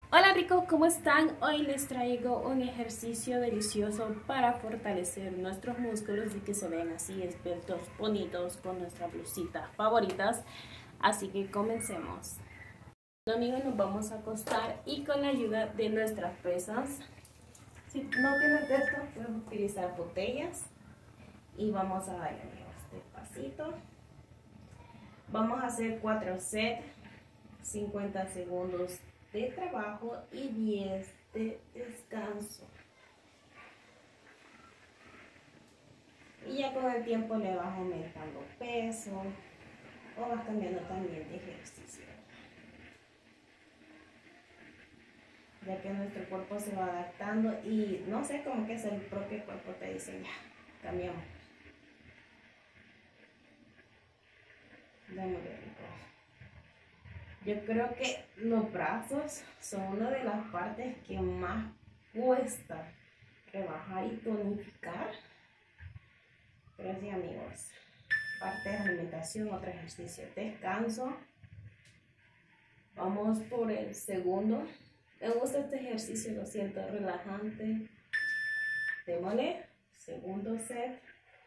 Hola ricos, ¿cómo están? Hoy les traigo un ejercicio delicioso para fortalecer nuestros músculos y que se vean así esbeltos, bonitos con nuestras blusitas favoritas. Así que comencemos. Bueno, amigos, nos vamos a acostar y con la ayuda de nuestras pesas, si no tienes de esto, puedes utilizar botellas y vamos a darle, amigos, despacito. Vamos a hacer 4 sets, 50 segundos de trabajo y 10 de descanso. Y ya con el tiempo le vas aumentando peso o vas cambiando también de ejercicio. Ya que nuestro cuerpo se va adaptando y no sé, como que es el propio cuerpo te dice ya, cambiamos. Démosle, ricos. Yo creo que los brazos son una de las partes que más cuesta rebajar y tonificar. Pero sí, amigos, parte de alimentación, otro ejercicio, descanso. Vamos por el segundo. Me gusta este ejercicio, lo siento relajante. Démosle, segundo set.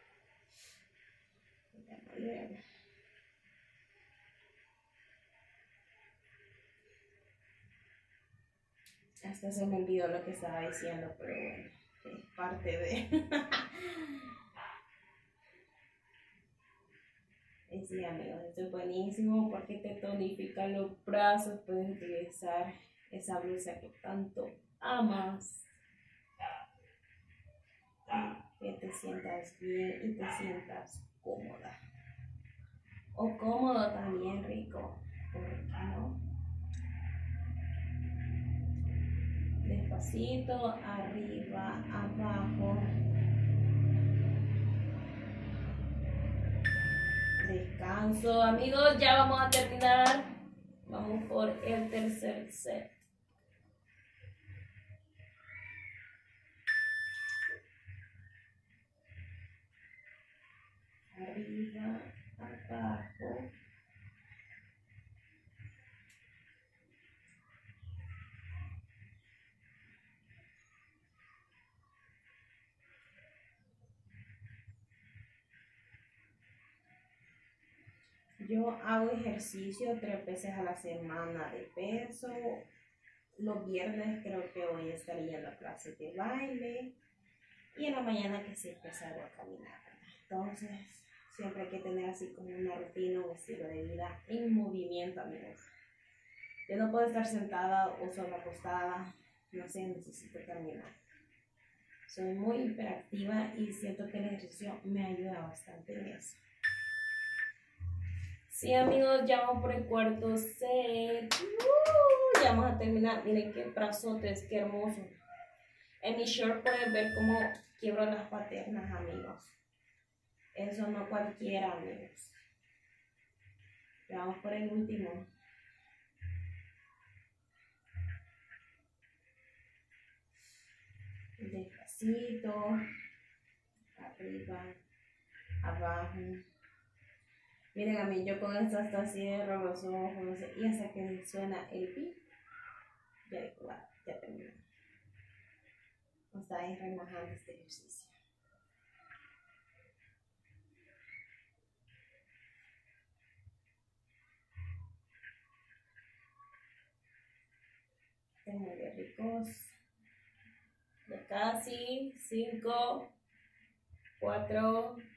Démosle. Hasta se me olvidó lo que estaba diciendo, pero bueno, es parte de... Sí, amigos, esto es buenísimo porque te tonifica los brazos. Puedes utilizar esa blusa que tanto amas. Que te sientas bien y te sientas cómoda. O cómodo también, rico. ¿Por qué no? Despacito, arriba, abajo. Descanso, amigos, ya vamos a terminar. Vamos por el tercer set. Arriba, abajo. Yo hago ejercicio 3 veces a la semana de peso. Los viernes creo que hoy estaría yendo a clases de baile. Y en la mañana que siempre salgo a caminar. Entonces, siempre hay que tener así como una rutina, un estilo de vida en movimiento, amigos. Yo no puedo estar sentada o solo acostada. No sé, necesito caminar. Soy muy hiperactiva y siento que el ejercicio me ayuda bastante en eso. Sí, amigos, ya vamos por el cuarto set. Ya vamos a terminar. Miren qué brazotes, qué hermoso. En mi short pueden ver cómo quiebro las paternas, amigos. Eso no cualquiera, amigos. Ya vamos por el último. Despacito. Arriba. Abajo. Miren a mí, yo con esto hasta cierro los ojos, no sé, y hasta que suena el pi, ya terminó. Está ahí relajando este ejercicio. Están muy ricos. Ya casi, 5, 4, 1.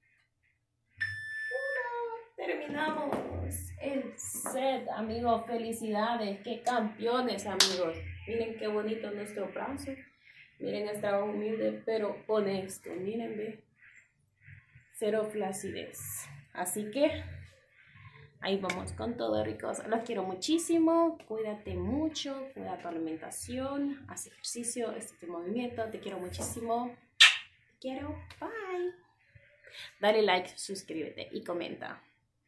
Terminamos el set, amigos. Felicidades, qué campeones, amigos. Miren qué bonito nuestro brazo. Miren el trabajo humilde, pero honesto. Miren, ve. Cero flacidez. Así que ahí vamos con todo, ricos. Los quiero muchísimo. Cuídate mucho. Cuida tu alimentación. Haz ejercicio. Este es tu movimiento. Te quiero muchísimo. Te quiero. Bye. Dale like, suscríbete y comenta.